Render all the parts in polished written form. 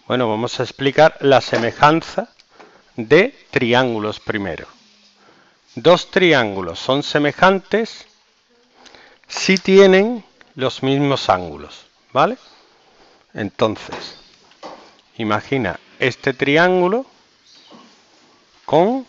Bueno, vamos a explicar la semejanza de triángulos primero. Dos triángulos son semejantes si tienen los mismos ángulos, ¿vale? Entonces, imagina este triángulo con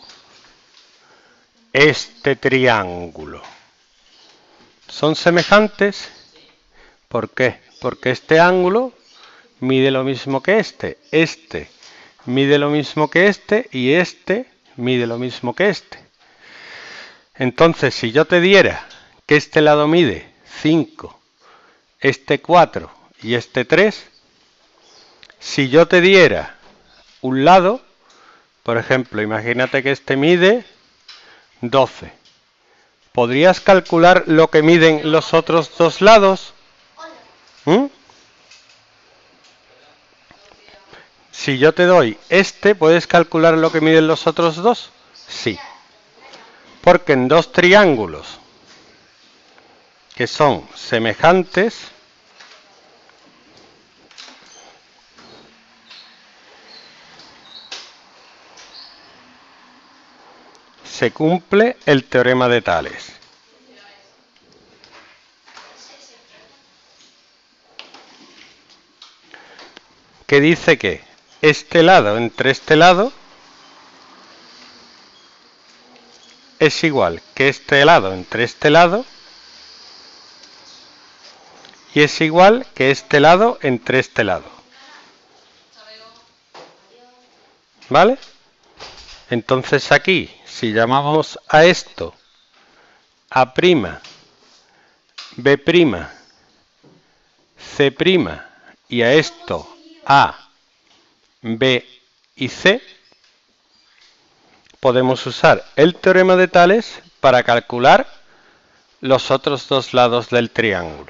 este triángulo. ¿Son semejantes? ¿Por qué? Porque este ángulo mide lo mismo que este mide lo mismo que este y este mide lo mismo que este. Entonces, si yo te diera que este lado mide 5, este 4 y este 3, si yo te diera un lado, por ejemplo, imagínate que este mide 12, ¿podrías calcular lo que miden los otros dos lados? ¿Mm? Si yo te doy este, ¿puedes calcular lo que miden los otros dos? Sí. Porque en dos triángulos que son semejantes, se cumple el teorema de Tales. Que dice que este lado entre este lado es igual que este lado entre este lado y es igual que este lado entre este lado. ¿Vale? Entonces aquí, si llamamos a esto A', B', C' y a esto A, B y C, podemos usar el teorema de Tales para calcular los otros dos lados del triángulo.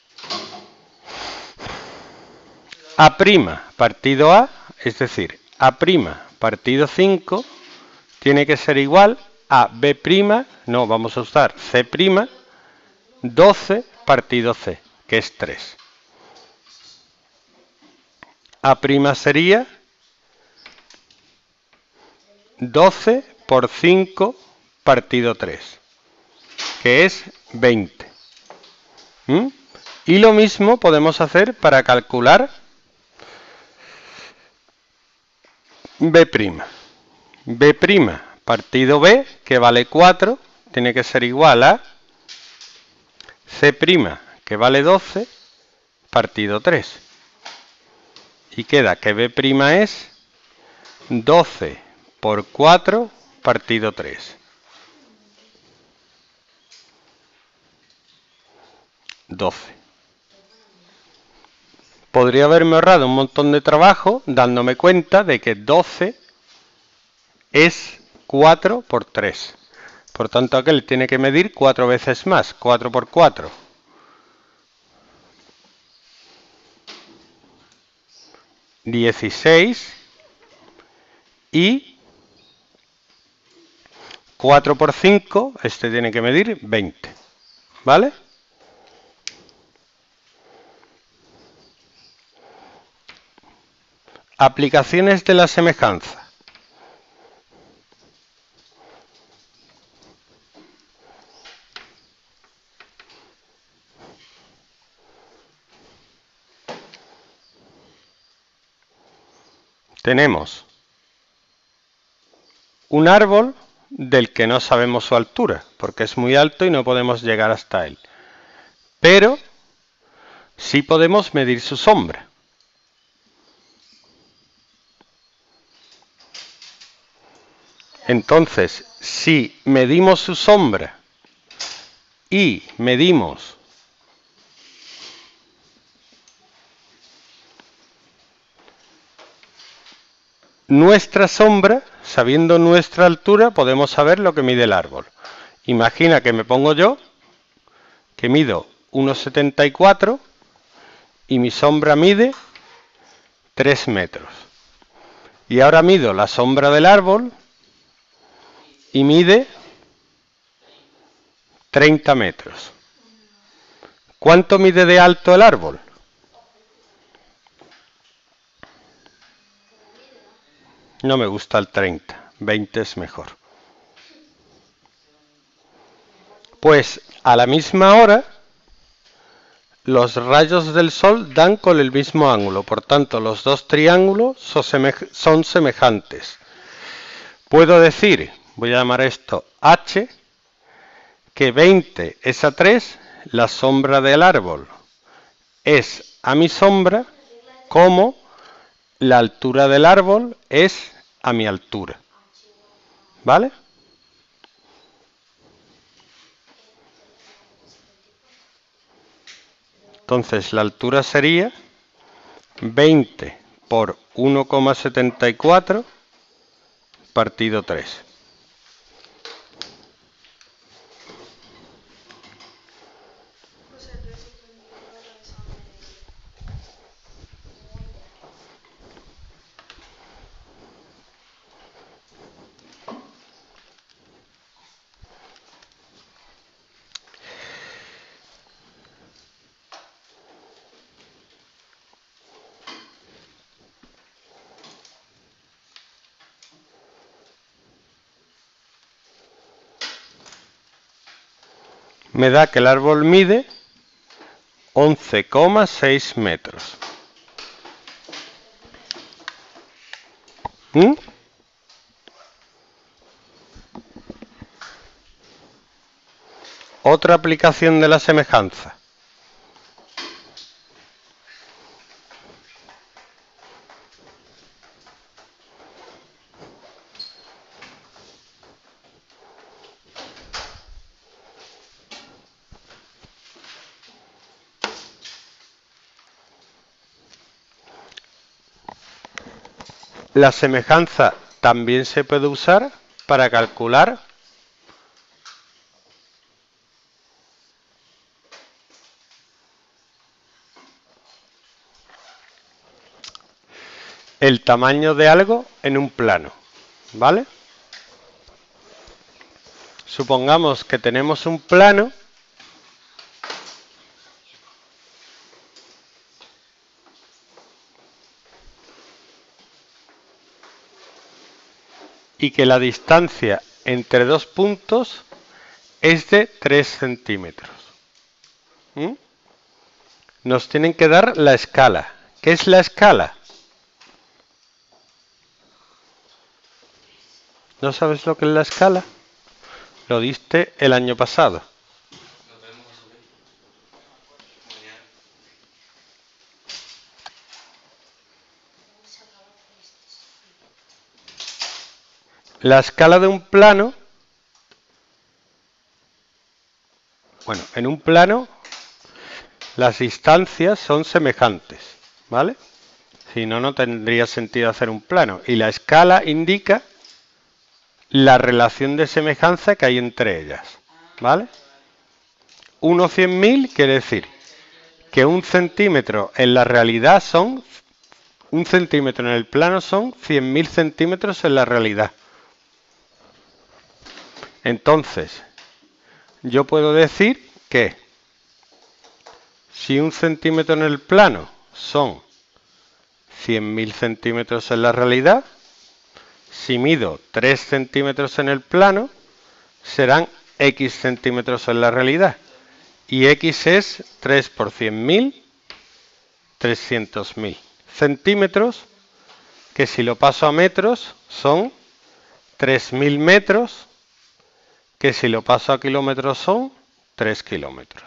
A' partido A, es decir, A' partido 5, tiene que ser igual a B', no, vamos a usar C', 12 partido C, que es 3. A' sería 12 por 5 partido 3, que es 20. Y lo mismo podemos hacer para calcular B'. B' partido B, que vale 4, tiene que ser igual a C', que vale 12, partido 3. Y queda que B' es 12 por 4 partido 3. 12. Podría haberme ahorrado un montón de trabajo dándome cuenta de que 12 es 4 por 3. Por tanto, aquel tiene que medir 4 veces más. 4 por 4. 16 y 4 por 5, este tiene que medir 20. ¿Vale? Aplicaciones de la semejanza. Tenemos un árbol del que no sabemos su altura, porque es muy alto y no podemos llegar hasta él. Pero sí podemos medir su sombra. Entonces, si medimos su sombra y medimos nuestra sombra, sabiendo nuestra altura, podemos saber lo que mide el árbol. Imagina que me pongo yo, que mido 1,74 y mi sombra mide 3 metros. Y ahora mido la sombra del árbol y mide 30 metros. ¿Cuánto mide de alto el árbol? No me gusta el 30, 20 es mejor. Pues a la misma hora, los rayos del Sol dan con el mismo ángulo, por tanto los dos triángulos son semejantes. Puedo decir, voy a llamar esto H, que 20 es a 3, la sombra del árbol es a mi sombra, como la altura del árbol es a mi altura. ¿Vale? Entonces la altura sería 20 por 1,74 partido 3. Me da que el árbol mide 11,6 metros. Otra aplicación de la semejanza. La semejanza también se puede usar para calcular el tamaño de algo en un plano, ¿vale? Supongamos que tenemos un plano y que la distancia entre dos puntos es de 3 centímetros. Nos tienen que dar la escala. ¿Qué es la escala? ¿No sabes lo que es la escala? Lo diste el año pasado. La escala de un plano, bueno, en un plano las distancias son semejantes, ¿vale? Si no, no tendría sentido hacer un plano. Y la escala indica la relación de semejanza que hay entre ellas, ¿vale? 1/100.000 quiere decir que 1 centímetro en la realidad son, 1 centímetro en el plano son 100.000 centímetros en la realidad. Entonces, yo puedo decir que si 1 centímetro en el plano son 100.000 centímetros en la realidad, si mido 3 centímetros en el plano, serán X centímetros en la realidad. Y X es 3 por 100.000, 300.000 centímetros, que si lo paso a metros son 3.000 metros, que si lo paso a kilómetros son 3 kilómetros.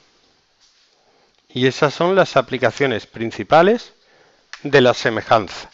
Y esas son las aplicaciones principales de la semejanza.